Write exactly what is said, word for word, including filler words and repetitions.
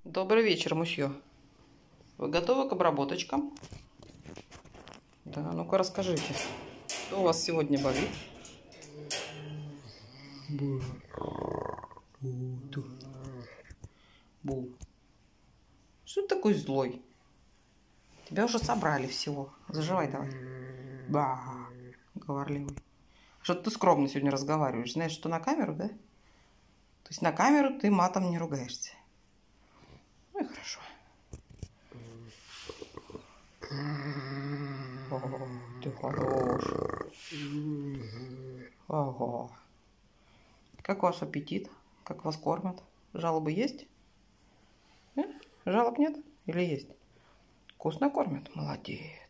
Добрый вечер, мусье. Вы готовы к обработочкам? Да, ну-ка расскажите, что у вас сегодня болит? Бу. Бу. Что ты такой злой? Тебя уже собрали всего. Заживай давай. Ба, говорливый. Что ты скромно сегодня разговариваешь? Знаешь, что на камеру, да? То есть на камеру ты матом не ругаешься. Ну и хорошо. О, ты хорош. Ого. Как ваш аппетит? Как вас кормят? Жалобы есть? Э? Жалоб нет? Или есть? Вкусно кормят? Молодец.